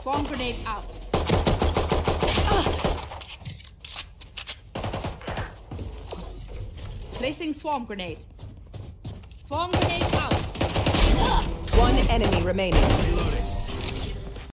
Swarm grenade out. Placing swarm grenade. Swarm grenade out. One enemy remaining.